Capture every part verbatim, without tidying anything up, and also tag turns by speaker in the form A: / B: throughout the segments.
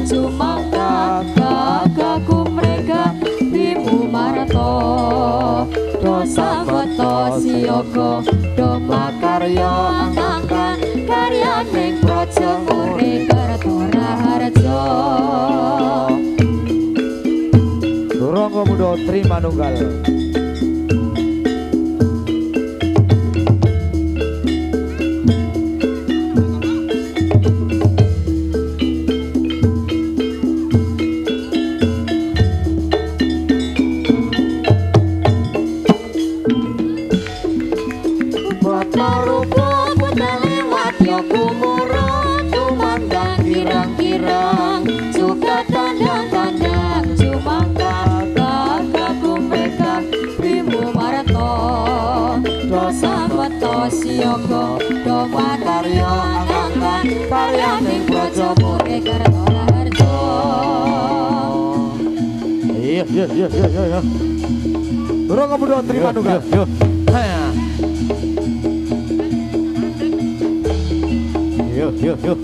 A: Sumangga kagaku mereka Bimu Marto Dosa Boto Siyogo Doma Karyo Angkangkan Karya Ning Projo Murni Kertora Harjo
B: Durung Mudo Terima Nunggal
A: Siyogo Doma Karyo Angkangkan Karya Ning Projo Murni Kertora Harjo
B: Iya iya iya iya iya Durung Mudo Terima Nunggal Yuk yuk yuk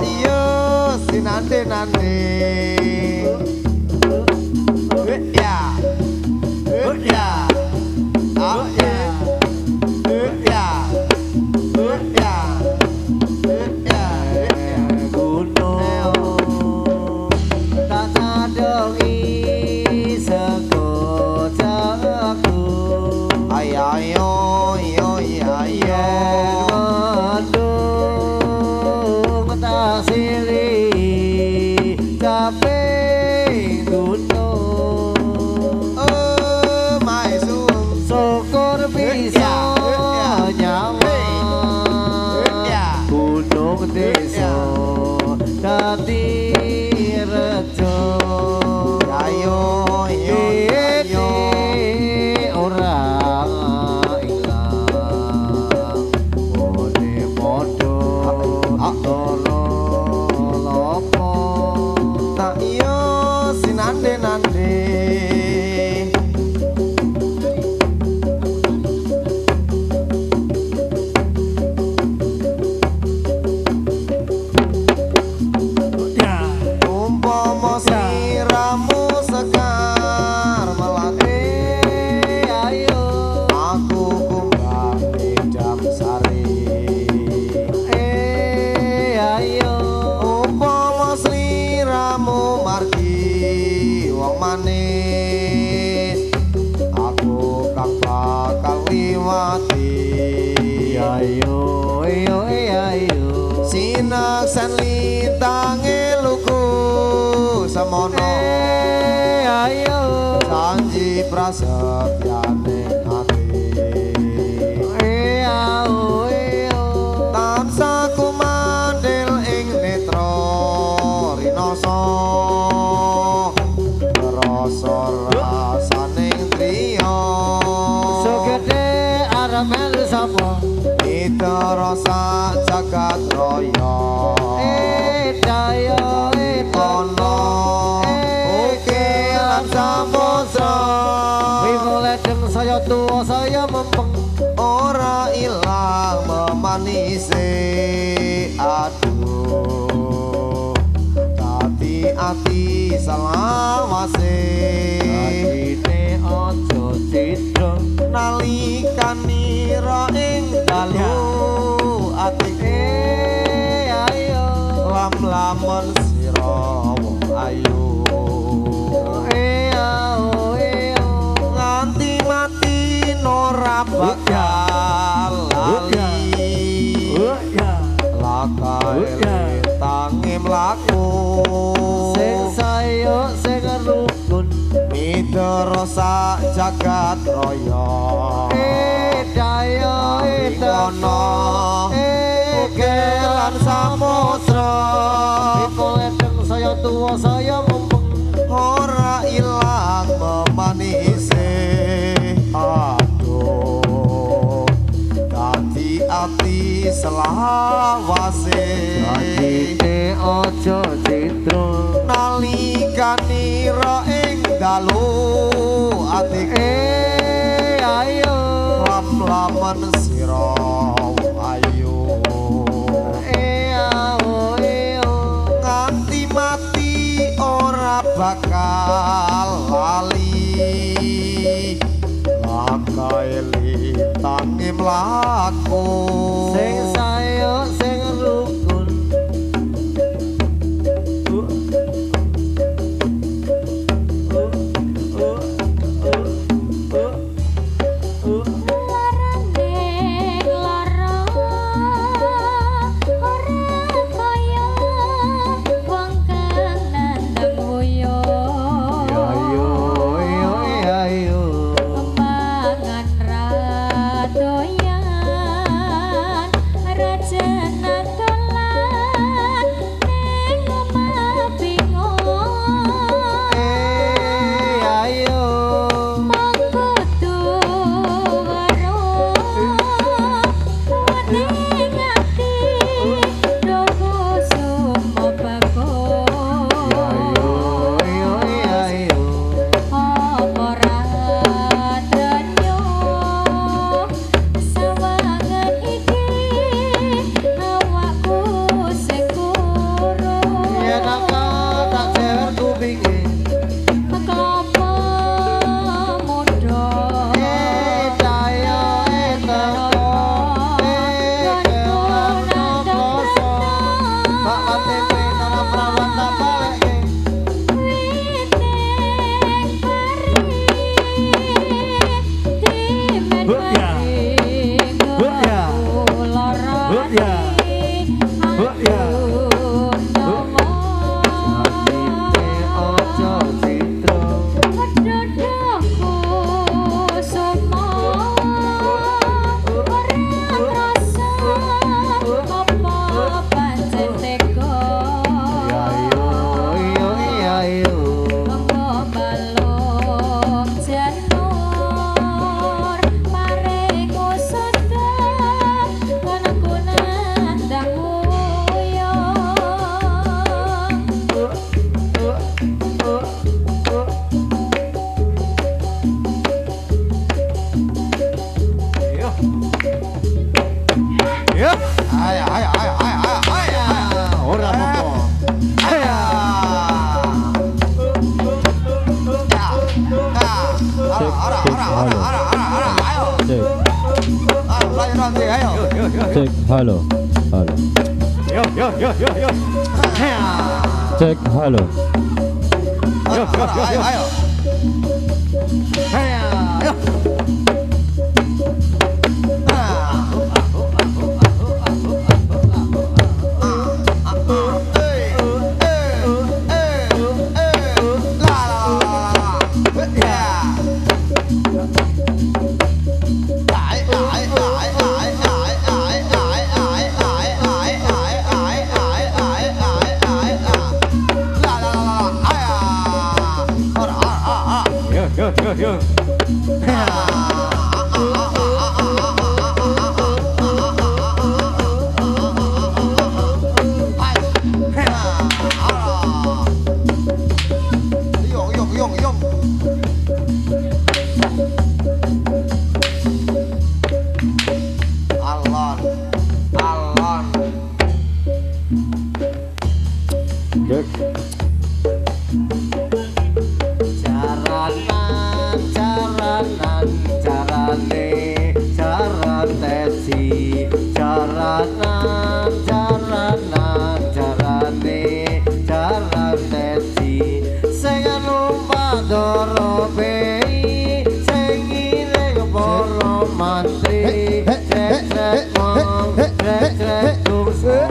C: Yeah. sen lintange luku semono
B: ayo
C: janji prasetyane ati
B: iya iya
C: tansah kumandhil ing netra rinasa rasa rasaning triya
B: sugede arep melu sapa
C: Mitara sak jagat raya
B: daya
C: ana ukiran samudra
B: wiwole deng saya tuwa saya mempeng
C: ora ilang memanise aduh dadi ati selawase
B: atine aja citra
C: nalikanira ing dalu atiku
B: ayo
C: lam-lamun sira wong ayu
B: iya iya
C: nganti mati ora bakal lali lakae tangi mlaku
B: sing sayo sing rukun
C: Mitara sak jagat raya
B: daya
C: kono ukiran samudra
B: wiwole deng saya tuwa saya mempeng
C: ora ilang memanise aduh dadi ati selawase
B: atine aja citra
C: nalikanira ing dalu atiku
B: ayo
C: lam-lamun sira ayu
B: iya iya
C: nganti mati ora bakal lali lakae litange mlaku
B: sing sayo sing rukun
D: Cek, halo, halo.
B: Yo, yo, yo, yo, yo.
D: Cek, halo.
C: Yo, yo, yo, yo, ayo.
B: Yo. yo.
C: Yong yong yong yong. Alon, alon.
B: Dek.
E: Jaranan, jaranan, jarane, jaran tesi. Jaranan, jaranan, jarane, jaran tesi. Sing numpak doro bei, sing iring para mantri. Trek trek mong, trek trek dursa.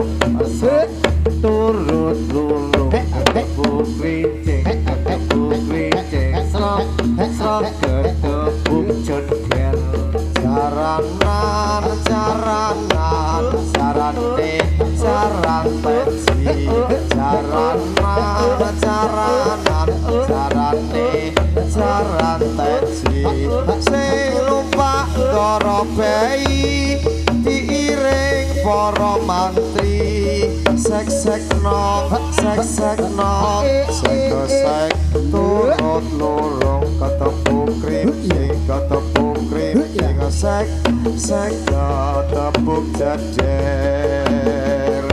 E: Turut lurung, bukri cek, bukri cek, serok, serok ketepuk jodher.
C: Jaranan, jaranan, jarane, jaran pensi. Jaranan, jaranan, jarane, jaran pensi. Sing numpak doro bei, diiring para mantri. Sek sek nong, sek sek nong, sek sek turut lurung ketepuk krimping, ketepuk krimping, sek sek ketepuk jeder.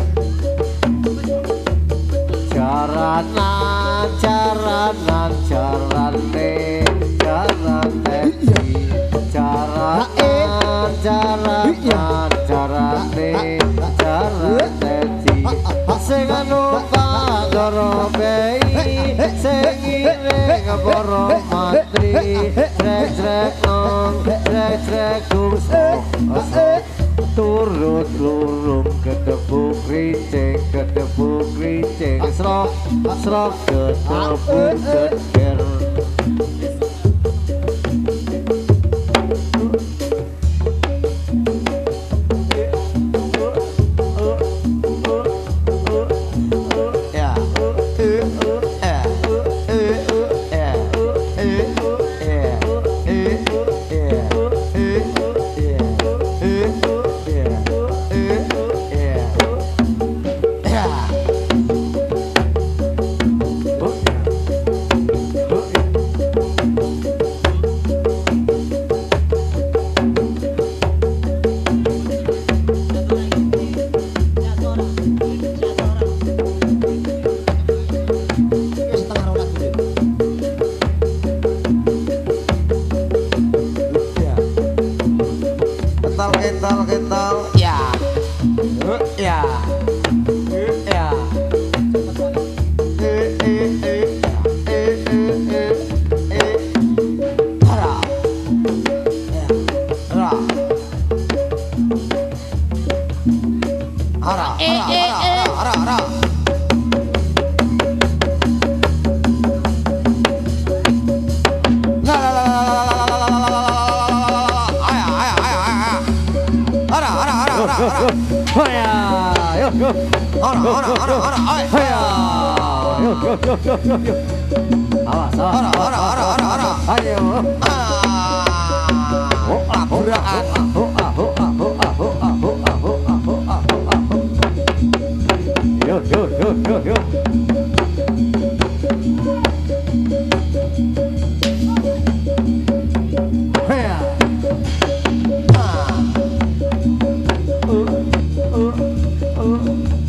E: Jaranan, jaranan, jarane, jaran tesi. Jaranan, jaranan, jarane, jaran tesi. Sing numpak doro bei, sing iring para mantri. Trek trek nong, trek trek dursa. Turut lurung ketepuk ricing, ketepuk ricing. Srok, srok ketepuk jeder.
C: Ya, eh, eh, eh, eh, eh, eh, eh, kental kental ya ya ya eh eh eh eh eh eh eh ra ra ara ara ara ara Ora, ora, ora, ora, ayo. Yo, yo, yo, yo, yo, yo. Awas, ora, ora, ora, ora, ora. Ayo. Oh, aburaan. Oh, ah, oh, ah, oh, ah, oh, ah, oh, ah, oh, ah, oh, ah, oh, ah. Yo, yo, yo, yo, yo. Heya. Ah. Uh, uh, uh.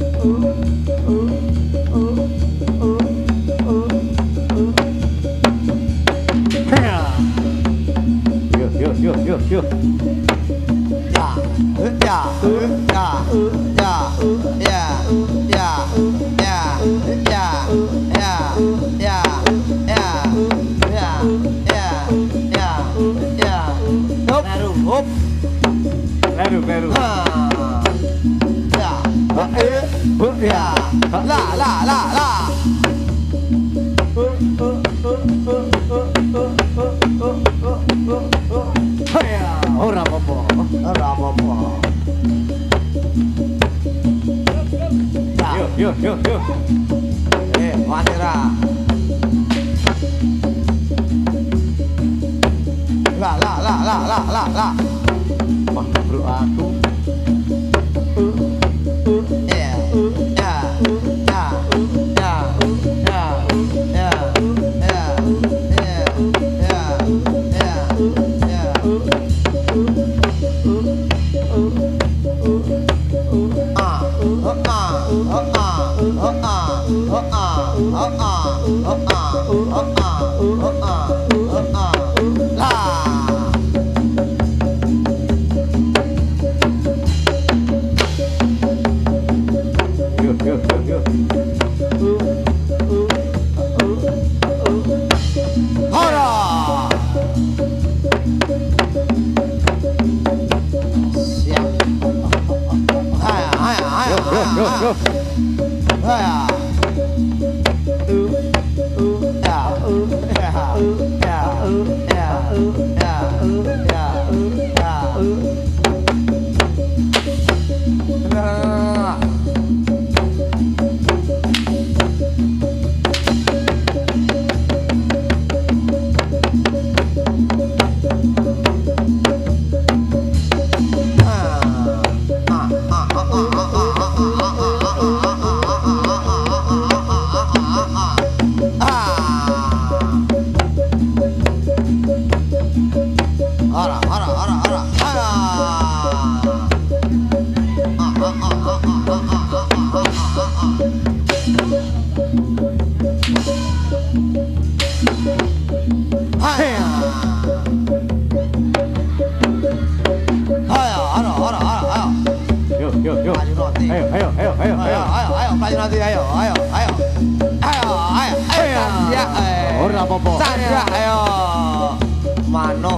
C: Yo, yo, yo. Ya, ya, ya, ya, ya, ya, ya, ya, ya, ya, ya, ya, ya, ya, ya. Hop, hop. Baru, baru. Ya, eh, ya, la, la, la, la. Ora apa-apa, ora apa-apa. Yo, yo, yo, yo. Eh, Wanira. lah lah lah lah lah lah lah. Wah, bro aku. Ya, ya, ya, ya, ya, ya, ya, ya, ya, ya, ya. Ah, oh ah, oh ah, oh ah, oh ah, oh ah, oh ah, oh ah, oh ah, oh ah, lah. Yo, yo, yo. Hara. Siap. Haya, haya, haya. Yo, yo, yo. Haya. Ya, ya, ya, ya, ya, ya, ya. Nah. Ayo, ayo, ayo, ayo, ayo, ayo, ayo, maju nanti, ayo, ayo, ayo, ayo, ayo, ayo, ya, ora apa-apa, Chandra, ayo, mano,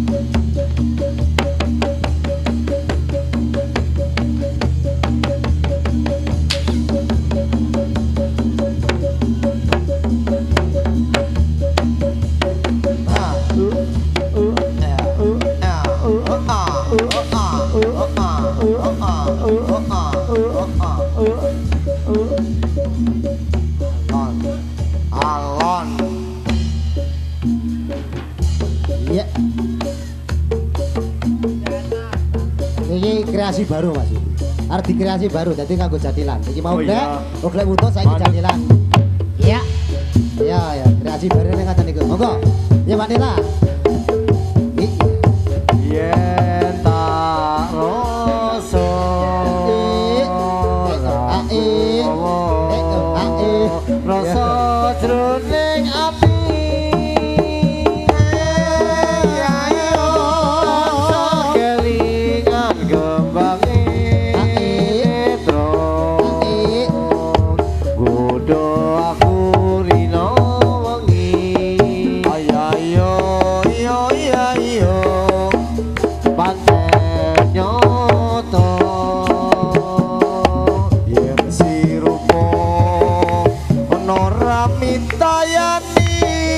C: alon,
E: iya. Ini kreasi baru Mas. Arti kreasi baru, jadi nganggo jadilan. Iki mau glek, oh glek butuh saiki jadilan. Iya. Iya, ya, kreasi baru ning ngaten niku. Monggo. Ya Mbak Nela.
C: yen tak rasa rasa jroning ati ayo kelingan gembange petro godho aku rino wengi ayo ayo yo yo pancen nyoto yen sirupo ono ramitayani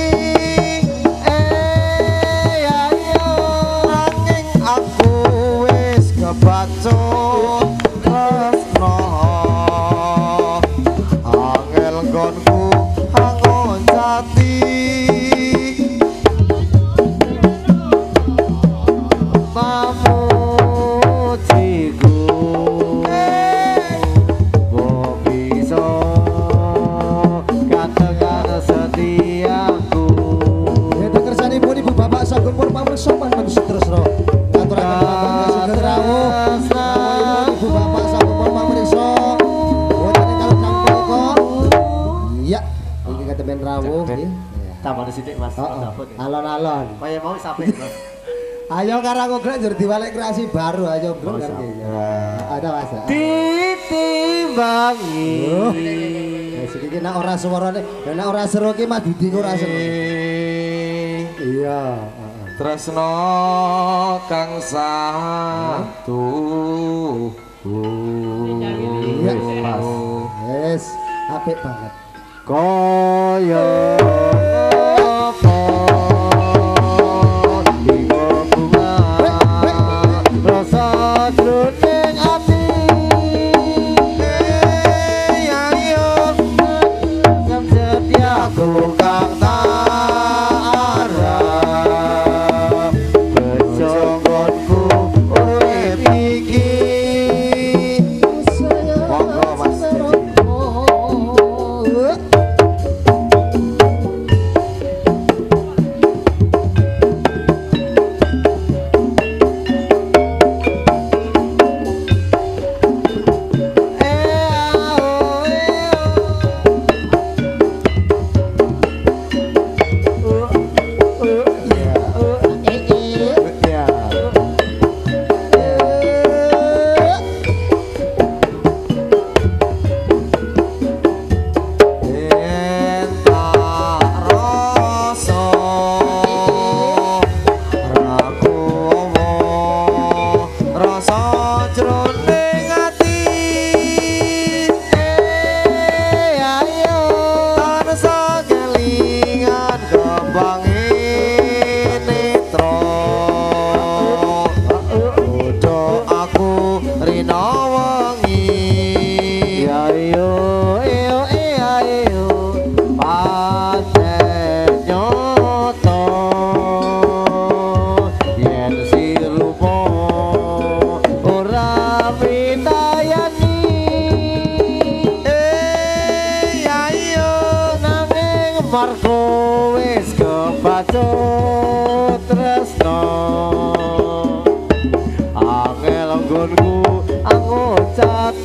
C: eh ayo nanging aku wis kebacut tresno angel nggonku angon jati mamujiku kok bisa katakan setiaku
E: Itu kersanipun Ibu Bapak Sagung Purpamun Sopan Manusia Tresno. Aturaken Bapak Sugeng rawuh. Ibu Bapak Sagung Purpamun Iso. Wonten kalau punika. Iya, iki ketemen rawuh nggih.
C: tambah sithik Mas.
E: Alon-alon.
C: Kaya mau sampai Mas.
E: Ayo karang glek njur diwalek kreasi baru ayo bro kan iki. Ada Mas.
C: Ditimbangi.
E: Wis iki nek ora suwarane, nek ora seru ki Mas Didi ora seru. Iya,
C: Tresno kang satu.
E: Iya, Mas. Wis apik banget.
C: Kaya apa iku bunga rasa jroning ati ayo kang setiaku kang tak arep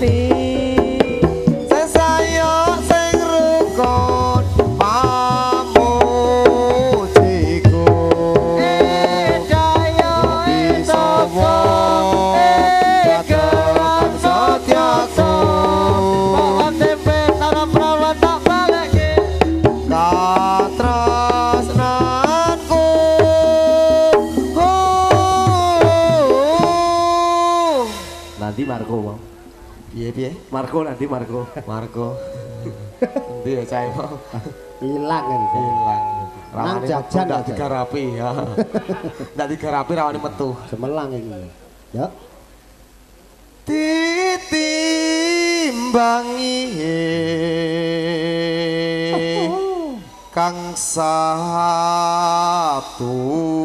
C: ati sing sayo sing rukun pamujiku
B: Daya
C: Isowo Dagelan setyaku
B: Pohon tempe tanam perawan tak baleki
C: katresnanku
B: Nanti Marco mau
C: piye piye
B: Marco nanti Marco
C: Marco endi ya cah mau
E: Hilang kan.
C: hilang
E: Nang
C: rawane
E: jajan
C: ndak
E: aja.
C: digarapi ya ndak digarapi rawane metu
E: Cemelang ini. Ya.
C: ditimbangi kang Sabtu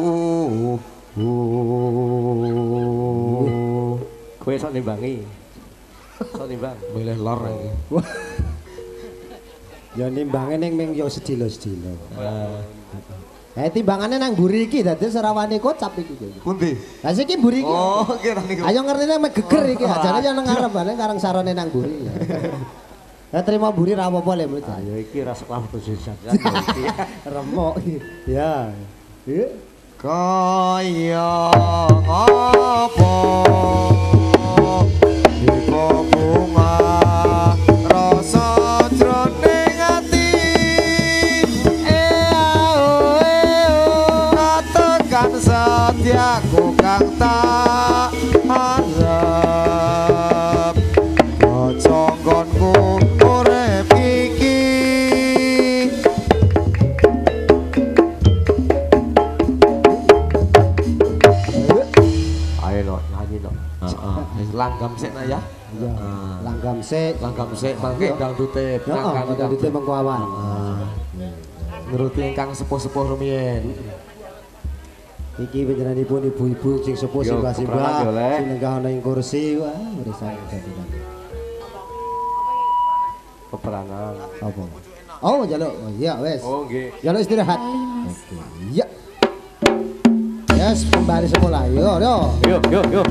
B: Kowe sok nimbangi Sok nimbang
C: milih lor iki
E: Ya nimbange ning ming yo sedilo-sedilo. Eh timbangane nang mburi iki dadi serawane kocap iki.
C: pundi
E: Lah siki mburi iki.
C: oh kira niku
E: Ayo ngertine mek geger iki, ajane yo nang ngarep bareng karang sarone nang mburi. Ya terima mburi ra apa-apa le menurut saya.
B: Ayo iki rasa kelam posisi
E: Remok iki. Ya. Iya.
C: kaya apa iku bunga rasa jroning ati katakan setiaku kang tak harap aja nggonku urip iki ayo no nyanyi no heeh langgam sik nak ya
E: Iya. Langgam sik.
C: langgam sik mangke dangdute
E: Ya, ada di tembang kawan.
C: nuruti ingkang sepuh-sepuh rumiyin
E: Iki panjenenganipun ibu-ibu sing sepuh sing
B: Yo,
E: simbah
B: keperangan yo, Le.
E: sing lenggah ana ing kursi. Wah, berisai dadi.
B: Peperangan
E: Apa? Oh, jaluk. Oh, iya, wes.
B: Oh nggih
E: Jaluk istirahat. Oke. Iya. Yes, kembali semula. Yo, yo.
B: Yuk yuk yuk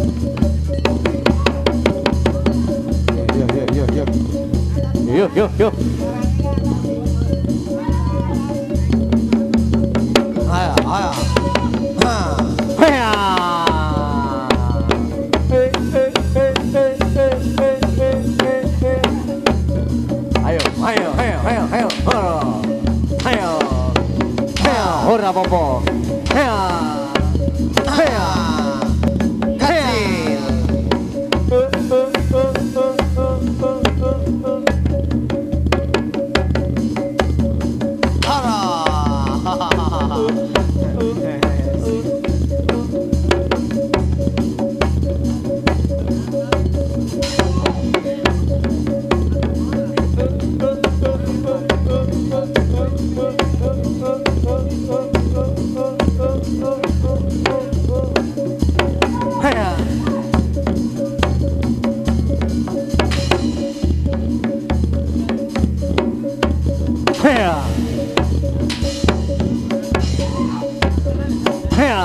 C: iya iya iya iya
B: Yuk yuk yuk
C: ayo ayo ha
B: Hea Ayo ayo ayo ayo ayo Ayo Ayo ora apa-apa Hea
C: Hea kecil
B: Hea Hea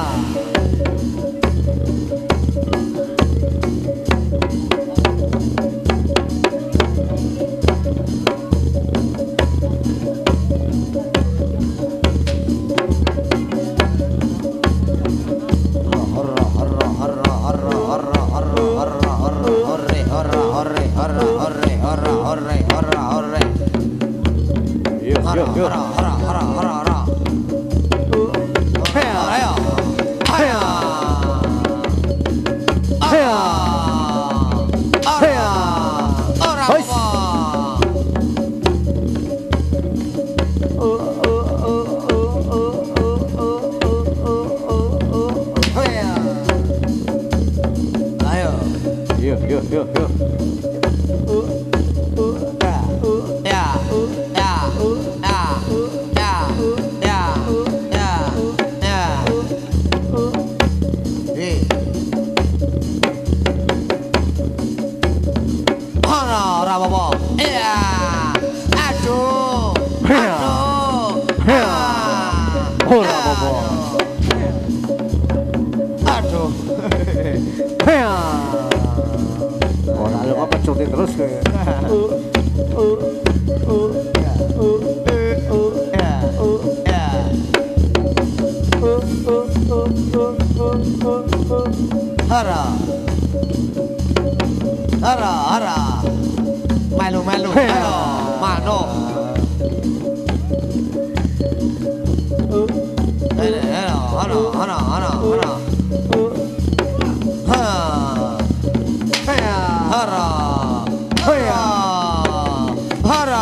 B: Yuk yuk yuk Yuk yuk yuk yuk Ora apa-apa.
C: Aduh.
B: Hea. Ora lho apa bacot terus kayak. Uh, uh, uh,
C: Ya.
B: uh, uh,
C: Ya. Ya.
B: uh, uh, uh, uh, uh, uh, uh.
C: Hara. Hara, hara. Melu, melu, melu. Mano. Hara, hara, hara, hara, hara. Ha. Hara. Hara. Hara.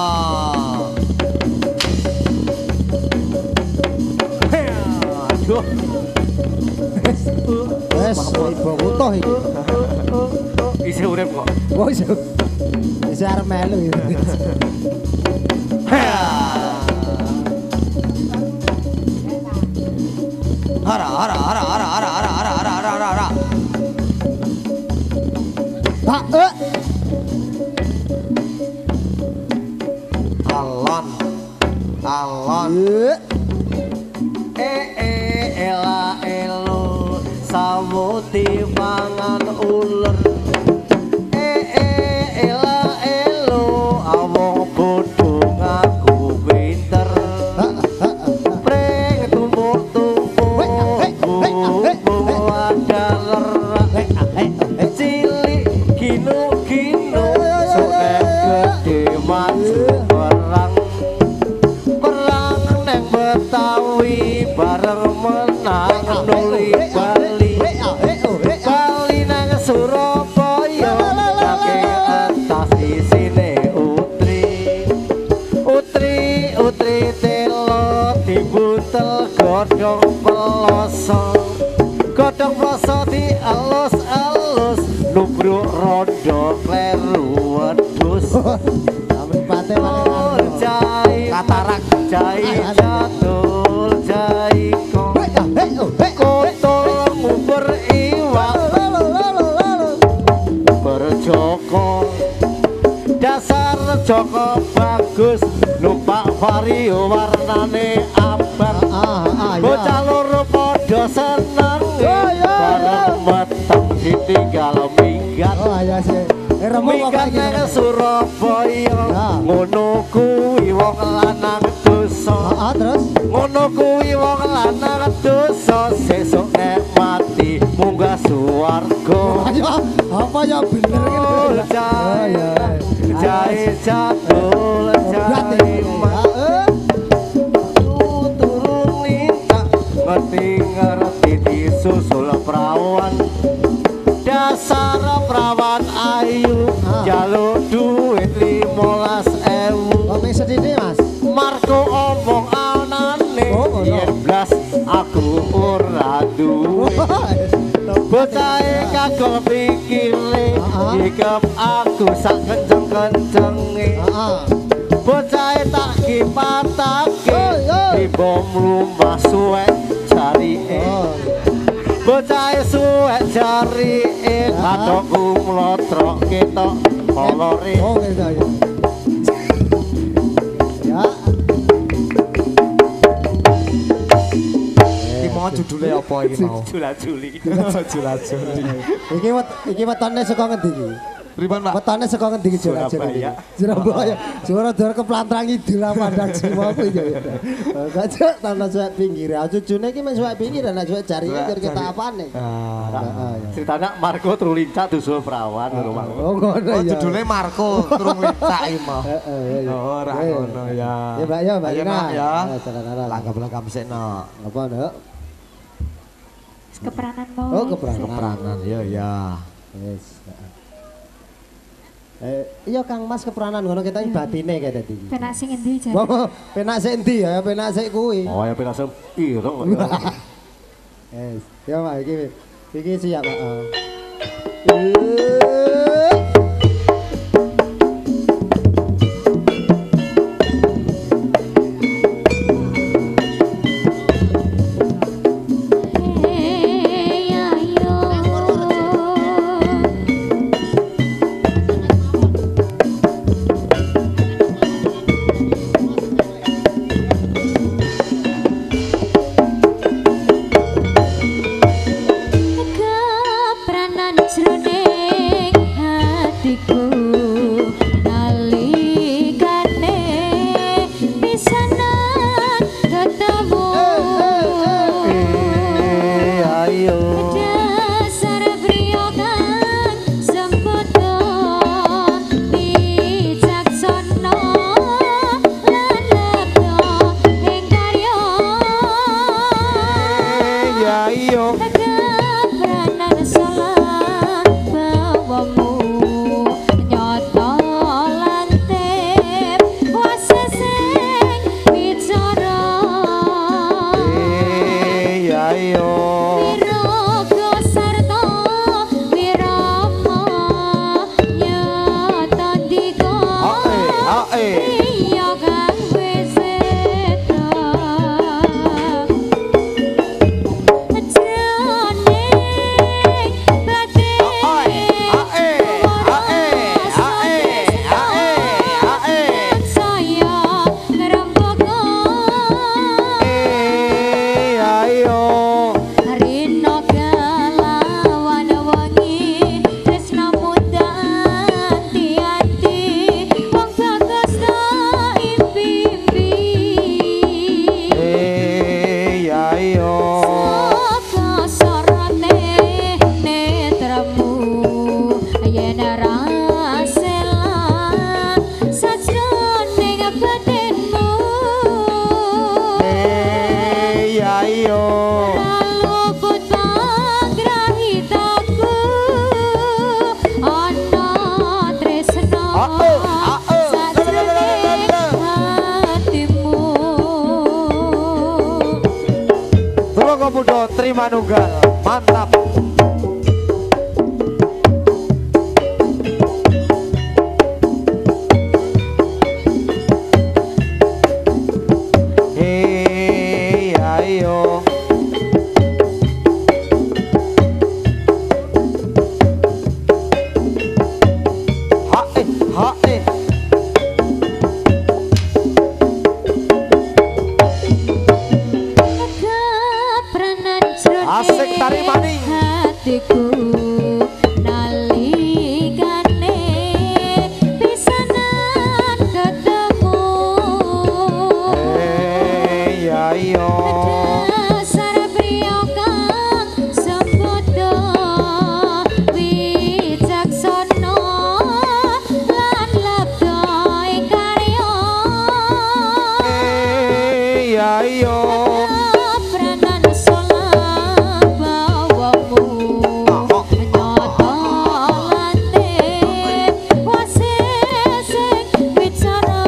B: Aduh.
E: Wes, ibu utuh iki.
B: Isi urip kok.
E: Oh, iso. Iso arep melu ya.
C: Hara, hara, hara, hara, hara, hara, hara, hara, hara, hara, hara.
E: Tak eh.
C: Alon, alon.
E: Eh.
C: Eh, eh, ela, elo, samuti mangan uler. Eh, eh, ela, elo, awong bodoh ngaku pinter. Preng tumpuk-tumpuk, buat daler. Cilik ginu-ginu, suket gede maju perang. Perang neng Betawi, bareng menang nuli Bali. Bali neng Surabaya, kake atas isine utri. Utri, utri telo, dibutel godhong peloso. Godhong peloso dialus-alus, nubruk rondo kleru wedhus.
E: Amripate
C: Tul jai katarak jai jatul jai kong kotul nguber iwak berjoko dasar joko bagus numpak vario warnane abang bocah loro padha seneng bareng meteng ditinggal minggat
E: Oh, ayo sih. Eh, remo
C: minggat
E: pokoknya.
C: nang Surabaya ngono kuwi wong lanang dosa
E: Ah, terus?
C: ngono kuwi wong lanang dosa sesuk nek mati munggah swarga
E: Ayo, apa ya bener
C: Tul
E: gitu.
C: jai
E: Oh, ya.
C: jai jatul jai mat turun lintak ngerti ngerti disusul perawan dasar perawan ayu jaluk duit limolas ewu
E: Oh, ming sedini, Mas.
C: Marco omong anane
E: Oh, oh, no.
C: yen blas aku ora duwe bocahe kagol pikire
E: Ah.
C: hikep aku sak kenceng-kencenge
E: Heeh.
C: bocahe tak kipatake
E: Oh, oh.
C: dibom lumah suwek jarike
E: Oh.
C: bocahe suwek jarike adokku mlotrok ketok kolore
E: Oh, gitu ya. Ya.
C: iki mau judule apa iki mau
B: Jula-juli.
E: Iki wet iki wetone saka ngendi iki?
C: Pripun Pak
E: Wetone saka ngendi iki Surabaya?
B: Surabaya.
E: Surabaya. Surabaya keplantrang idul Pandang Simo apa iki ya? Gajah tanah suwek pinggir. Ah cucune iki men suwek pinggir nek suwek jarine kira kita apane? Heeh ya.
B: Ceritanya Marco Trulinca dusul perawan rumah.
E: Oh, ngono
C: Oh
E: ya.
C: judulnya Marco turun lincak iki mau
E: Heeh ya.
B: Oh, ora
E: Eh.
B: ngono ya.
E: Ya, Mbak ya, Mbak
C: Ayo,
E: Ina.
C: Nak, ya.
E: Eh, jalan-jalan.
C: langkah-langkah mesekno
E: Apa, Nduk?
A: Keperanan mau.
E: Oh, keperanan.
C: peranan ya ya
E: Wis. Eh, iya Kang Mas keperanan ngono kita iki batine kayak tadi.
A: Penak sing endi jan?
E: Wah, penak sik endi ya, penak sik kuwi.
B: Oh, ya penasem ireng.
E: Yes. Ya Pak iki. Iki siap, Pak. Oh.
A: Hey ayo. Kepranan jroning
B: ayo.
A: Dasar pria kang sempurna bijaksana lan lebda ing karya.
B: Ya iyo.
A: Kepranan salah bawamu nyata lantip wase sing bicara.
B: Ya iyo.
A: Wiraga sarta wirama nyata ndika.
B: Ae, ae.
A: Iya kang wis seda. Jroning batin
B: Ae, ae, ae, ae, ae, ae.
A: saya ngrembaka.
B: Ya iyo.
A: Rina kelawan wengi tresna muda ati-ati wong bagus tak impi-impi.
B: Eh, ya iyo.
A: Saka sorone netramu yen rasela sajroning batinmu.
B: Eh, ya iyo.
A: Luput panggrahitaku ana tresna
B: Ae, ae.
A: sajroning hatimu.
B: Tolong Pemuda terima nunggal. Mantap. Eh, ya iyo. Hae, hae.
A: Kepranan jroning
B: Asik tari maning.
A: hatiku nalikane pisanan ketemu.
B: Eh, ya iyo.
A: Dasar pria kang sempurna bijaksana lan lebda ing karya.
B: Eh, ya iyo.
A: Kepranan salah bawamu nyata lantip wase sing bicara.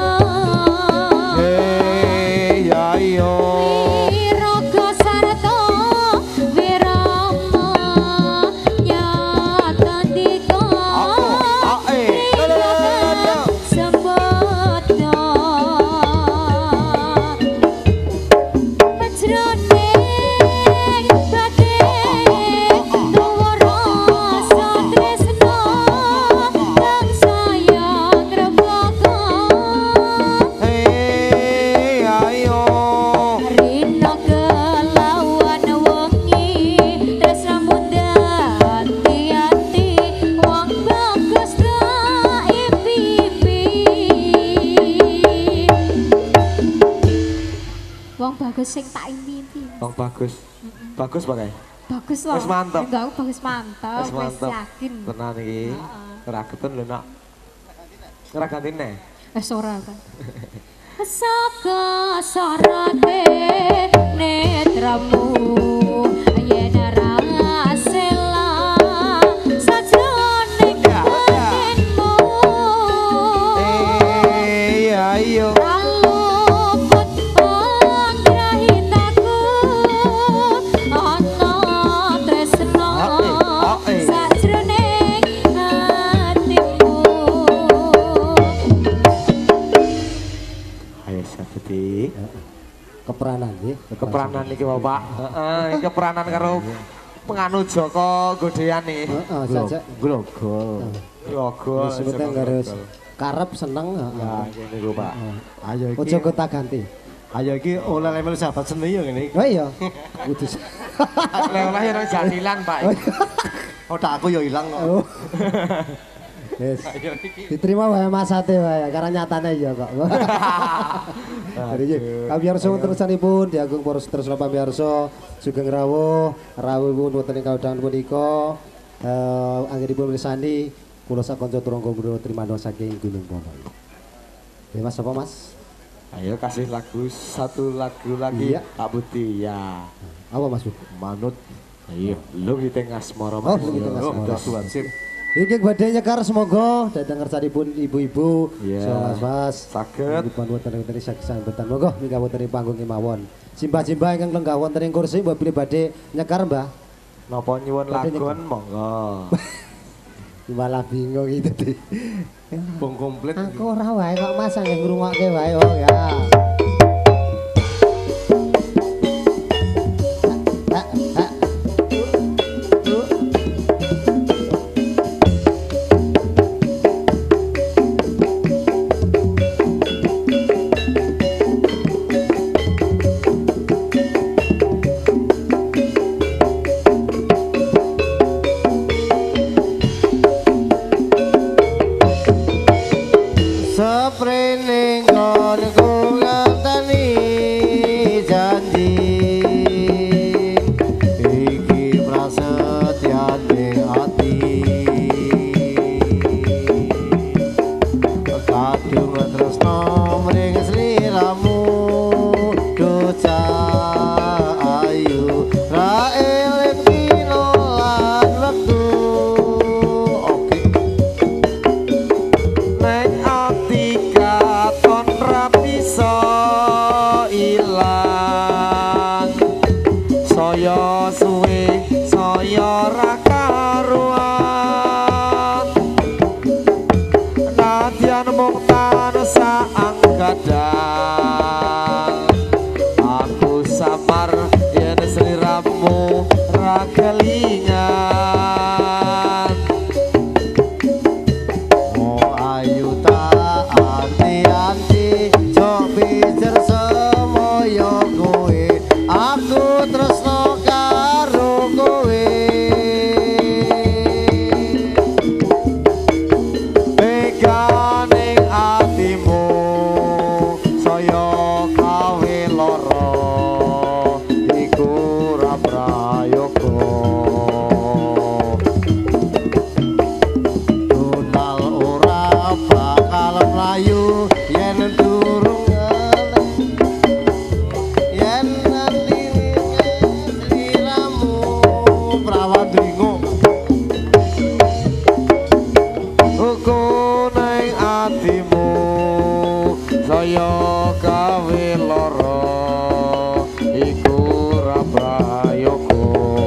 B: Eh, ya iyo.
A: Wiraga sarta wirama nyata ndika.
B: Ae.
A: Sempurna jroning batin tuwara satresna kang sayang rembaka.
B: Eh, ya iyo.
A: Rina kelawan wengi tresna muda ati-ati wong bagus tak impi-impi. Wong bagus sing tak impi-impi.
B: Bang bagus. Bagus pakai.
A: Bagus wong.
B: Wis mantep.
A: Enggak bagus mantap,
B: Wis
A: wis
B: mantep.
A: yakin.
B: Tenan iki. Ora ketun lho nak. Ora gantine.
A: Eh ora kan. Saka sorate netramu yen rasela sajroning batinmu.
B: Eh, ya iyo.
A: Luput panggrahitaku ana tresna
B: Ae, ae.
A: sajroning hatimu.
B: Ayo Sabti.
E: Keperanan nggih.
B: Keperanan iki Bapak. Heeh, iki keperanan karo penganu Joko Godean nih.
E: Heeh, saja.
B: Glogol. Glogol.
E: Wis penting harus karep seneng.
B: Nah,
E: heeh.
B: ngene ku Pak.
C: Ayo iki.
E: Ojo kota ganti.
C: Ayo iki oleh level sahabat seni ya ngene iki.
E: Oh iya. Kudu.
B: Oleh-oleh ya nang jadilan Pak.
C: Otak aku ya ilang kok.
E: Oh. Yes. Diterima wae Mas Ate wae karena nyatane ya kok. Jadi pamirsa terusanipun diagung para terus pamirsa sugeng rawuh rawuhipun wonten ing kaudhangan punika eh anggenipun mirsani kula sak kanca turangga bro trimando saking Gunung Pomoyo. Ya Mas apa Mas?
B: Ayo kasih lagu satu lagu lagi
E: Iya.
B: Pak Budi ya.
E: Apa Mas Bu?
B: Manut. Ayo, lu kita ngasmara.
E: Oh, Lu Kita Ngasmara.
B: Tuhan sip.
E: Iki badhe nyekar semoga datang kersanipun ibu-ibu,
B: Iya.
E: so mas-mas.
B: Saged.
E: Dipun wonten ing sambutan monggo mingga wonten ing panggung kemawon. Simbah-simbah ingkang lenggah wonten ing kursi mbah bilih badhe nyekar Mbah.
B: Napa nyuwun
E: Badhe
B: lagon
E: nyekar.
B: monggo.
E: Malah bingung itu deh.
B: Bong komplit.
E: Aku ora wae kok Mas nggih ngrungokke wae oh ya.
C: Seprene nggonku ngenteni janji iki prasetyane ati kadung tresno mring sliramu dosa ayu ra eling dina lan wektu oke
B: Neng ati katon ra bisa ilang. Saya suwe saya ra karuan. Nadyan mung tansah anggadang. Aku samar yen sliramu ra kelingan.
C: Oh ayu tak anti-anti jok pijer semoyo kowe aku tresno karo kowe
B: Peganing atimu saya kawe lara iku ra prayoga
C: Tunal ora bakal mlayu yen durung ngelih yen nanti sliramu prawan dringo
B: Uku neng atimu saya kawe lara iku ra prayoga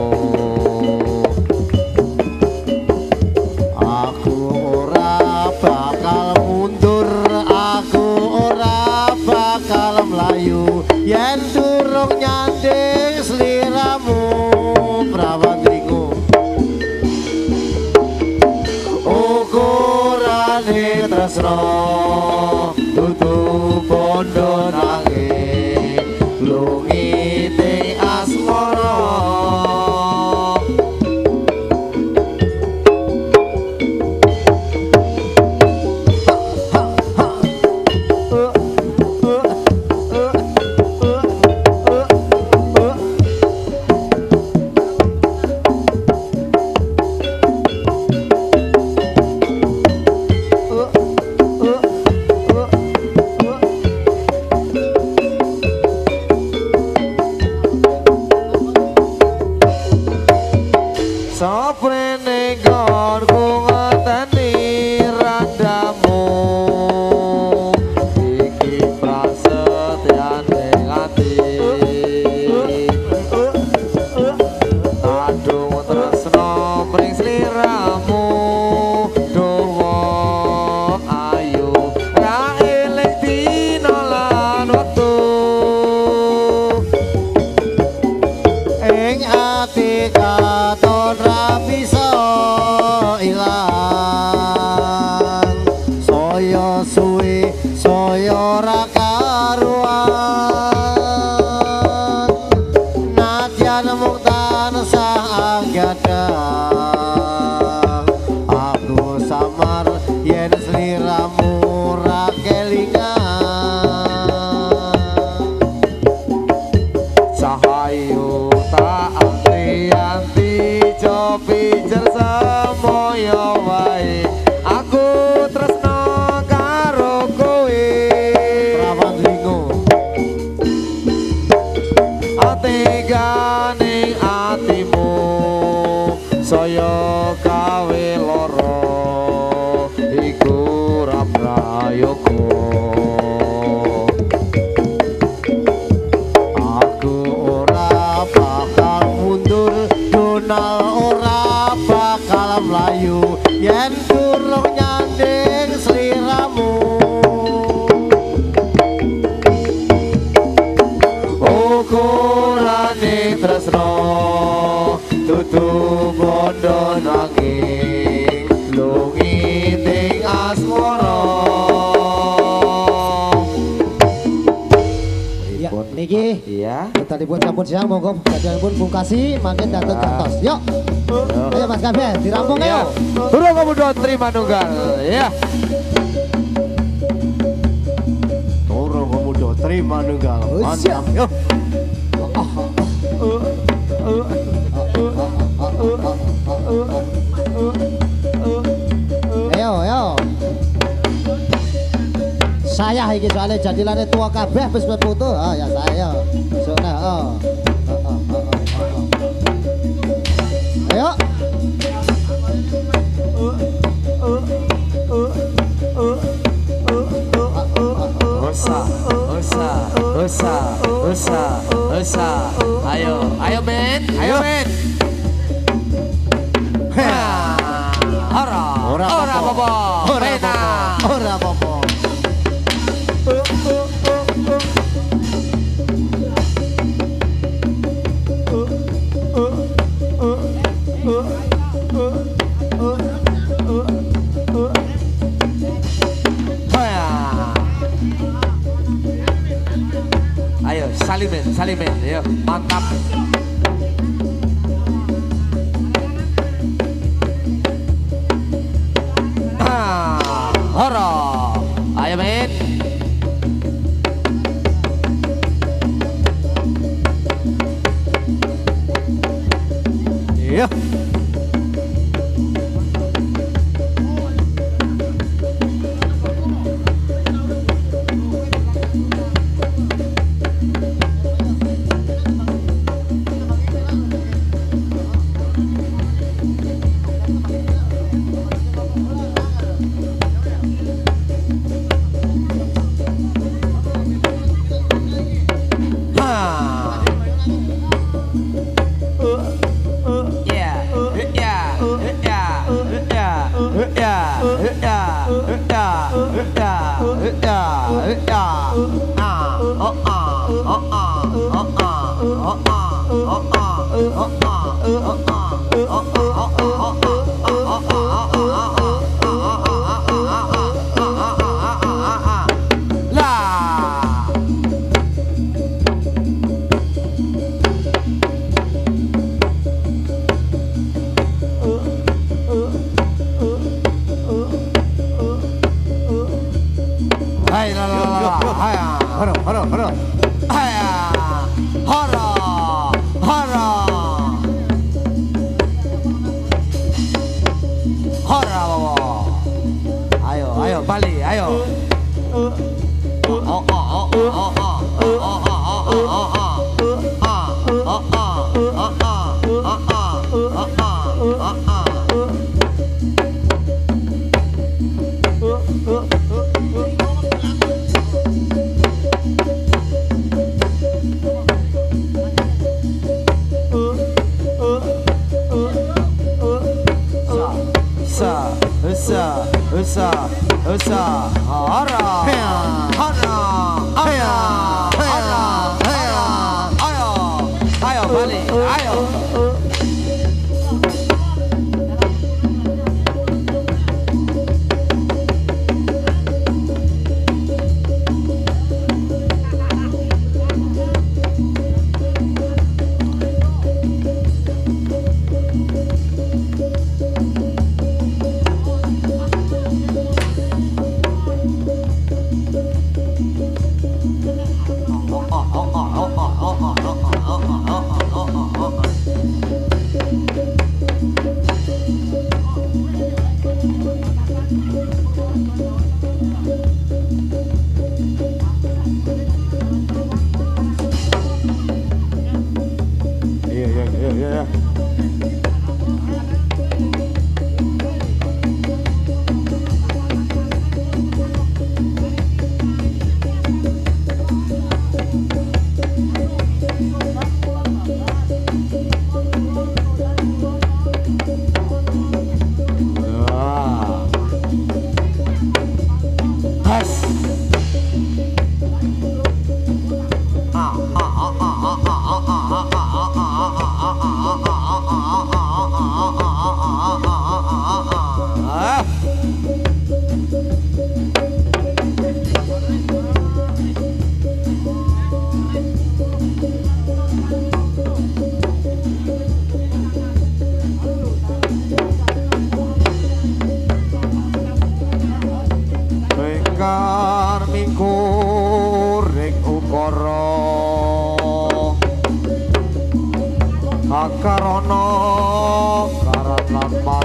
C: Aku ora bakal mundur, aku ora bakal mlayu yen durung nyanding sliramu prawan dringo ukurane tresno dudu bondo nanging lungite asmara
B: Saprene nggonku ngenteni randamu iki prasetyane ati Adung tresno mring sliramu dawa ayu ra eling dina lan wektu
C: ing ati katon ra bisa ilang saya suwe saya ra karuan nadyan mung tansah anggadang aku samar kenal ora bakal mlayu yen durung nyanding sliramu. Ukurane tresno dudu bondo nanging lungiting asmara.
E: Ya, niki.
B: Iya.
E: Tadi buat sampun siang monggo kajang pun pungkasi makin datang kantos. Yuk. Ayo Mas Kabeh dirampung
B: Iya.
E: ayo.
B: Turun kemudian terima nunggal. Ya.
C: Turun pemuda terima nunggal.
E: Oh,
C: Mantap.
E: siap.
C: Yuk.
E: Ayo, ayo. Saya iki soalnya jadilane tua kabeh wis foto. Oh ya saya. Soalnya oh. Oh, oh, oh, oh, oh. Ayo.
B: Usa, usa, usa, usa, usa. Ayo, ayo men, ayo men. Ora,
C: Ora
B: ora
C: apa-apa.
B: apa-apa.
C: Ora
B: Pena.
C: apa-apa. Ora apa-apa.
B: Ayo, salimen, salimen, ayo, mantap. Ah, horo, ayo men.
C: Iya.
B: Ah. Yeah, yeah, yeah, yeah, yeah, yeah, yeah, yeah, yeah. Ah, oh, ah, oh, ah, oh, ah, oh, ah, oh, ah, oh, ah, oh, ah, oh, ah. Hai la la la la, hai
C: Haro, haro, haro.
B: hai hara hara hara bawa. Ayo ayo Bali ayo. Oh oh oh oh oh oh oh oh oh Usa, usa, usa, usa, hara, hara, hara, hara, hara, ayo, ayo Bali, ayo.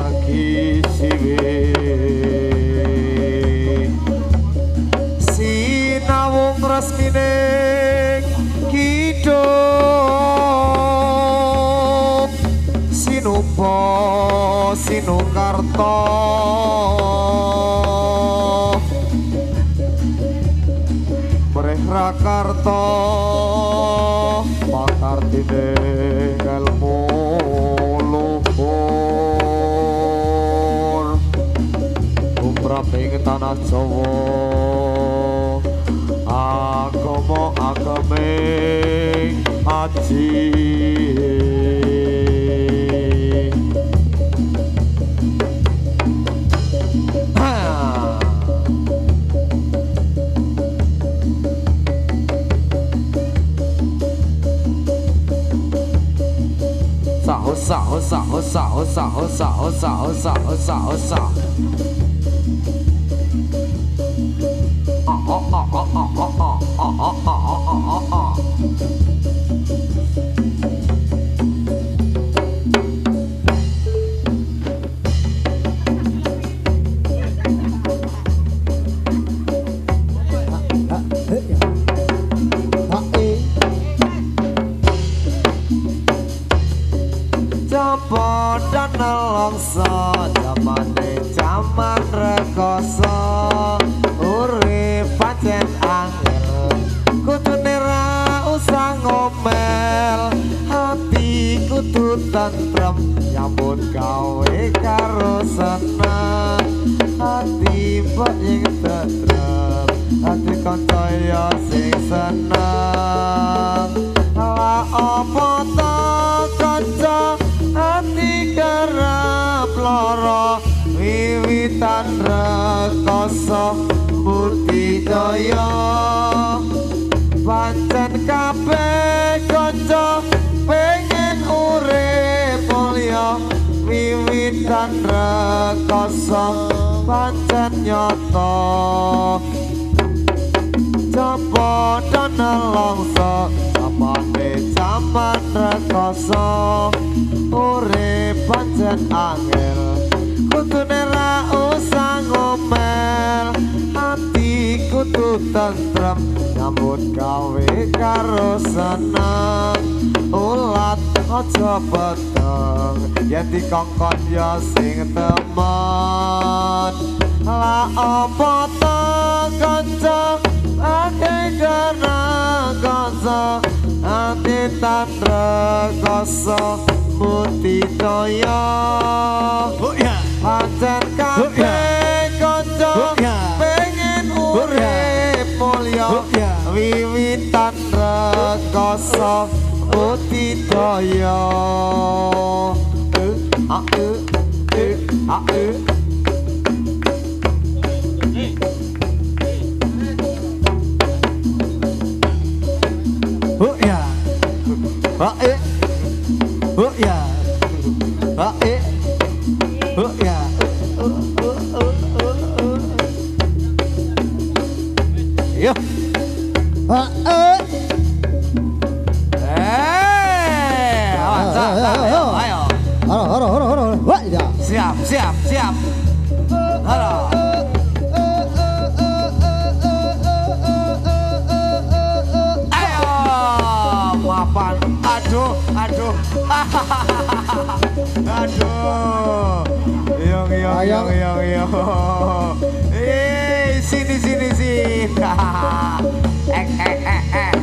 C: lagi siwe sinawung resmine kidung sinupa sinukarta mrih rakarta pakartine ilmu luhur umraping tanah Jawa agama agame aji Osa, osa, osa, osa, osa, osa, osa, osa, osa. Oh, oh, oh, oh, oh, oh, oh, oh, oh, oh, oh, oh. Padha nelongso jamane jaman rekoso urip pancen angel kudune ra usah ngomel hati kudu tentrem nyambut gawe karo seneng hati mbok ing tentrem hati kanca ya sing seneng la opo to kanca hati kerap loro wiwitan rekoso budidaya pancen kabeh kanca pengen urip mulya wiwitan rekoso pancen nyata coba nelongso apane jaman rekoso urip pancen angel kudune ra usah ngomel hati kudu tentrem nyambut gawe karo seneng ulat aja peteng yen dikongkon ya sing temen la apa to kanca ake kana kanca ati tan rekoso budidaya pancen kabeh kanca pengen urip mulya wiwitan rekoso budidaya ah eh eh ah eh oh ya ah eh oh ya ah eh oh ya yo
E: ah eh
C: eh awas ayo ayo
E: haro haro haro haro wah ya
C: siap siap siap halo mapan aduh aduh aduh yong yong yong yong yong eh sini sini sini eh eh eh eh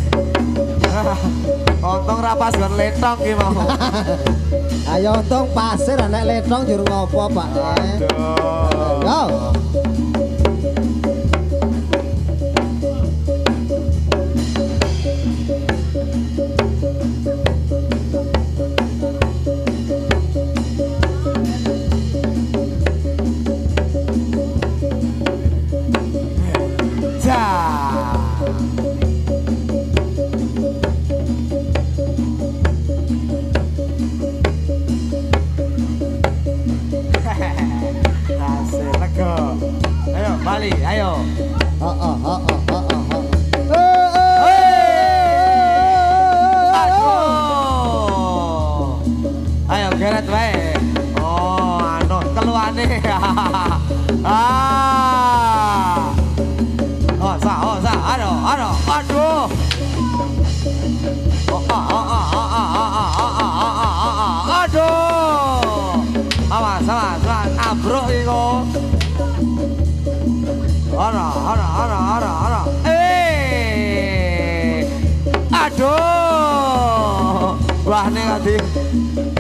C: untung rapas gon letong ki mau
E: ayo untung pasir anak letong juru ngopo Pak
C: aduh
E: yo
B: Bali, ayo.
E: Oh, oh, oh, oh, oh, oh, oh.
B: Aduh. Ayo geret wae. Oh, keluane. Ah. Oh, sa, oh, sa. Aduh, aduh, aduh. Oh, ah, ah, ah, ah, ah, ah, ah, ah, ah, ah. Aduh. Awas, awas, awas. Ambruk iku. Ora, ora, ora, ora, ora. Eh. Aduh. Wah, ning ati.